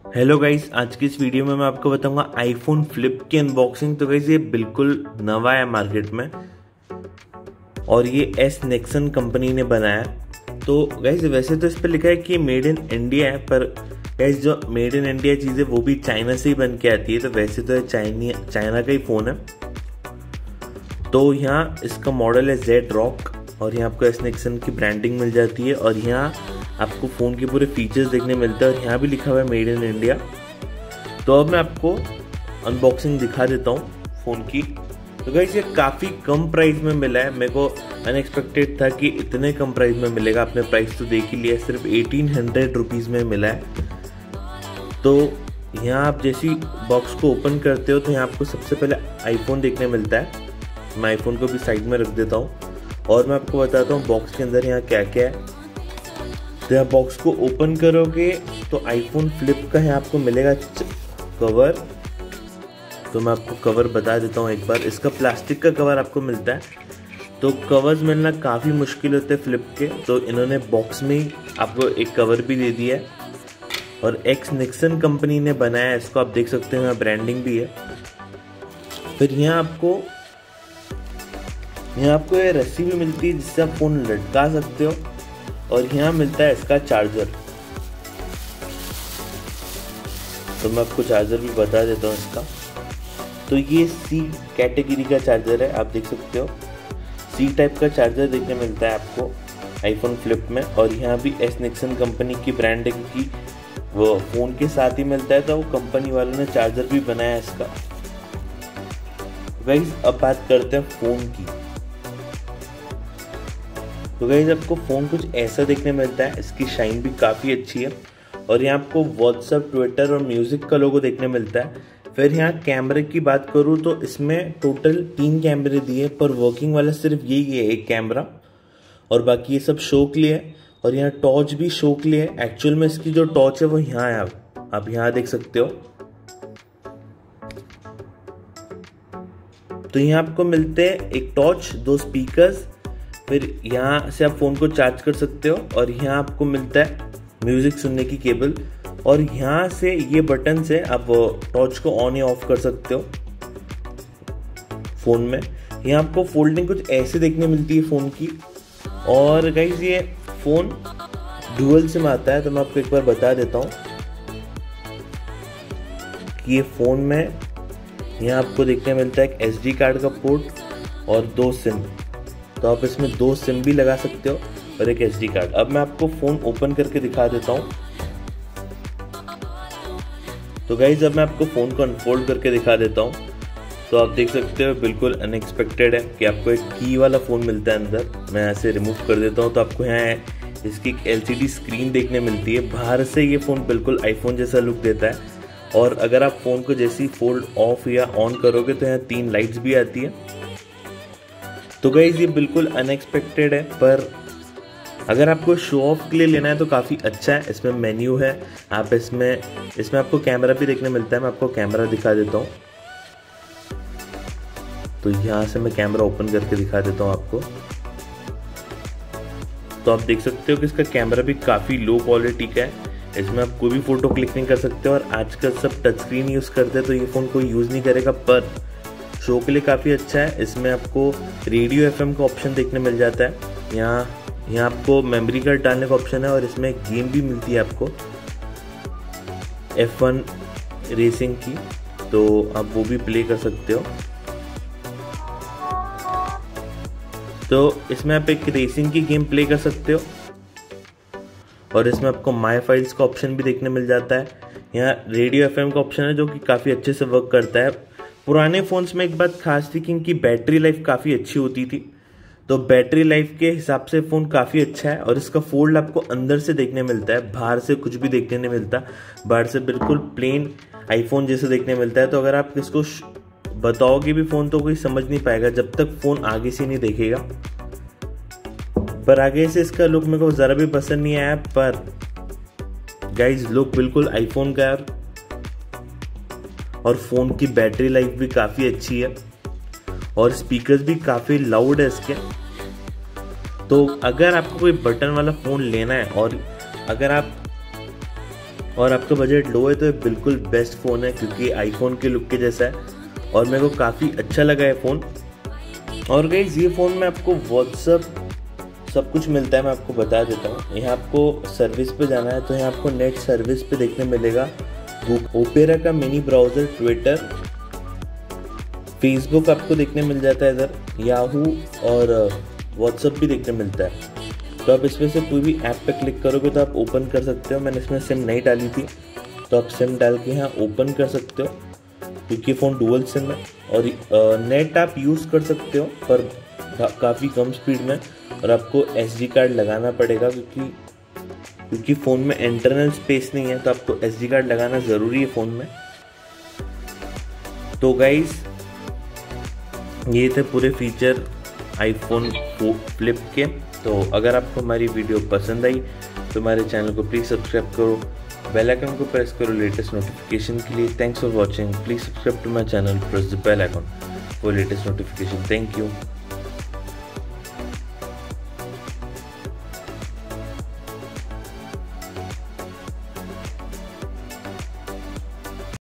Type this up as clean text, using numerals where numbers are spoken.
Hello guys, आज की इस वीडियो में मैं आपको बताऊंगा आईफोन फ्लिप की अनबॉक्सिंग। तो गाइस ये बिल्कुल नवा है मार्केट में और ये एस नेक्सन कंपनी ने बनाया। तो गाइस वैसे तो इस पर लिखा है कि मेड इन इंडिया है, पर गाइस जो मेड इन इंडिया चीज़ है वो भी चाइना से ही बन के आती है। तो वैसे तो चाइना का ही फ़ोन है। तो यहाँ इसका मॉडल है जेड रॉक और यहाँ आपको एस नेक्सन की ब्रांडिंग मिल जाती है और यहाँ आपको फ़ोन के पूरे फीचर्स देखने मिलते हैं और यहाँ भी लिखा हुआ है मेड इन इंडिया। तो अब मैं आपको अनबॉक्सिंग दिखा देता हूँ फ़ोन की। तो गाइस ये काफ़ी कम प्राइस में मिला है। मेरे को अनएक्सपेक्टेड था कि इतने कम प्राइस में मिलेगा। आपने प्राइस तो देख ही लिया, सिर्फ 1800 रुपीज़ में मिला है। तो यहाँ आप जैसी बॉक्स को ओपन करते हो तो यहाँ आपको सबसे पहले आईफोन देखने मिलता है। मैं आईफोन को भी साइड में रख देता हूँ और मैं आपको बताता हूँ बॉक्स के अंदर यहाँ क्या क्या है। तो यहाँ बॉक्स को ओपन करोगे तो आईफोन फ्लिप का है आपको मिलेगा कवर। तो मैं आपको कवर बता देता हूँ एक बार। इसका प्लास्टिक का कवर आपको मिलता है। तो कवर्स मिलना काफ़ी मुश्किल होते हैं फ्लिप के, तो इन्होंने बॉक्स में ही आपको एक कवर भी दे दिया है और एस नेक्सन कंपनी ने बनाया है इसको। आप देख सकते हैं यहाँ ब्रांडिंग भी है। फिर यहाँ आपको ये रस्सी भी मिलती है जिससे आप फ़ोन लटका सकते हो और यहाँ मिलता है इसका चार्जर। तो मैं आपको चार्जर भी बता देता हूँ इसका। तो ये सी कैटेगरी का चार्जर है, आप देख सकते हो। सी टाइप का चार्जर देखने मिलता है आपको आईफोन फ्लिप में और यहाँ भी एस नेक्सन कंपनी की ब्रांडिंग की वो फ़ोन के साथ ही मिलता है। तो वो कंपनी वालों ने चार्जर भी बनाया है इसका। गाइस अब बात करते हैं फ़ोन की। तो गाइस आपको फ़ोन कुछ ऐसा देखने मिलता है। इसकी शाइन भी काफ़ी अच्छी है और यहाँ आपको व्हाट्सएप, ट्विटर और म्यूज़िक का लोगो देखने मिलता है। फिर यहाँ कैमरे की बात करूँ तो इसमें टोटल 3 कैमरे दिए, पर वर्किंग वाला सिर्फ यही है एक कैमरा और बाकी ये सब शो के लिए है। और यहाँ टॉर्च भी शो के लिए है। एक्चुअल में इसकी जो टॉर्च है वो यहाँ है, आप यहाँ देख सकते हो। तो यहाँ आपको मिलते हैं एक टॉर्च, 2 स्पीकर्स, फिर यहाँ से आप फ़ोन को चार्ज कर सकते हो और यहाँ आपको मिलता है म्यूज़िक सुनने की केबल और यहाँ से ये बटन से आप टॉर्च को ऑन या ऑफ कर सकते हो फ़ोन में। यहाँ आपको फोल्डिंग कुछ ऐसे देखने मिलती है फ़ोन की। और गाइस ये फ़ोन डुअल सिम आता है। तो मैं आपको एक बार बता देता हूँ कि ये फ़ोन में यहाँ आपको देखने मिलता है एक SD कार्ड का पोर्ट और 2 सिम। तो आप इसमें 2 सिम भी लगा सकते हो और एक SD कार्ड। अब मैं आपको फ़ोन ओपन करके दिखा देता हूँ। तो गाइज अब मैं आपको फ़ोन को अनफोल्ड करके दिखा देता हूँ। तो आप देख सकते हो बिल्कुल अनएक्सपेक्टेड है कि आपको एक की वाला फ़ोन मिलता है अंदर। मैं ऐसे रिमूव कर देता हूँ तो आपको यहाँ इसकी एक LCD स्क्रीन देखने मिलती है। बाहर से ये फ़ोन बिल्कुल आईफोन जैसा लुक देता है और अगर आप फ़ोन को जैसे ही फोल्ड ऑफ या ऑन करोगे तो यहाँ 3 लाइट्स भी आती है। तो गाइज ये बिल्कुल अनएक्सपेक्टेड है, पर अगर आपको शो ऑफ के लिए लेना है तो काफ़ी अच्छा है। इसमें मेन्यू है, आप इसमें आपको कैमरा भी देखने मिलता है। मैं आपको कैमरा दिखा देता हूँ। तो यहाँ से मैं कैमरा ओपन करके दिखा देता हूँ आपको। तो आप देख सकते हो कि इसका कैमरा भी काफ़ी लो क्वालिटी का है। इसमें आप कोई भी फ़ोटो क्लिक नहीं कर सकते और आजकल सब टच स्क्रीन यूज़ करते हैं तो ये फ़ोन कोई यूज़ नहीं करेगा, पर शो के लिए काफ़ी अच्छा है। इसमें आपको रेडियो FM का ऑप्शन देखने मिल जाता है। यहाँ आपको मेमोरी कार्ड डालने का ऑप्शन है और इसमें एक गेम भी मिलती है आपको F1 रेसिंग की, तो आप वो भी प्ले कर सकते हो। तो इसमें आप एक रेसिंग की गेम प्ले कर सकते हो और इसमें आपको माई फाइल्स का ऑप्शन भी देखने मिल जाता है। यहाँ रेडियो FM का ऑप्शन है जो कि काफ़ी अच्छे से वर्क करता है। पुराने फ़ोन्स में एक बात खास थी कि इनकी बैटरी लाइफ काफ़ी अच्छी होती थी। तो बैटरी लाइफ के हिसाब से फ़ोन काफ़ी अच्छा है और इसका फोल्ड आपको अंदर से देखने मिलता है, बाहर से कुछ भी देखने नहीं मिलता। बाहर से बिल्कुल प्लेन आईफोन जैसे देखने मिलता है। तो अगर आप इसको बताओगे भी फ़ोन तो कोई समझ नहीं पाएगा जब तक फ़ोन आगे से नहीं देखेगा। पर आगे से इसका लुक मेरे को ज़रा भी पसंद नहीं आया, पर गाइज लुक बिल्कुल आईफोन का है और फ़ोन की बैटरी लाइफ भी काफ़ी अच्छी है और स्पीकर्स भी काफ़ी लाउड है इसके। तो अगर आपको कोई बटन वाला फ़ोन लेना है और अगर आप और आपका बजट लो है तो ये बिल्कुल बेस्ट फ़ोन है, क्योंकि आईफोन के लुक के जैसा है और मेरे को काफ़ी अच्छा लगा है फ़ोन। और गाइस ये फ़ोन में आपको व्हाट्सअप सब कुछ मिलता है, मैं आपको बता देता हूँ। यहाँ आपको सर्विस पे जाना है तो यहाँ आपको नेट सर्विस पे देखने मिलेगा ओपेरा का मिनी ब्राउज़र, ट्विटर, फेसबुक आपको देखने मिल जाता है इधर, याहू और व्हाट्सअप भी देखने मिलता है। तो आप इसमें से कोई भी ऐप पे क्लिक करोगे तो आप ओपन कर सकते हो। मैंने इसमें सिम नहीं डाली थी तो आप सिम डाल के यहाँ ओपन कर सकते हो, क्योंकि फ़ोन डुअल सिम है। और नेट आप यूज़ कर सकते हो पर काफ़ी कम स्पीड में, और आपको SD कार्ड लगाना पड़ेगा, क्योंकि फ़ोन में इंटरनल स्पेस नहीं है, तो आपको SD कार्ड लगाना ज़रूरी है फ़ोन में। तो गाइस ये थे पूरे फीचर आईफोन फ्लिप के। तो अगर आपको हमारी वीडियो पसंद आई तो हमारे चैनल को प्लीज़ सब्सक्राइब करो, बेल आइकन को प्रेस करो लेटेस्ट नोटिफिकेशन के लिए। Thanks for watching, please subscribe to my channel, press the bell icon for latest notification. Thank you.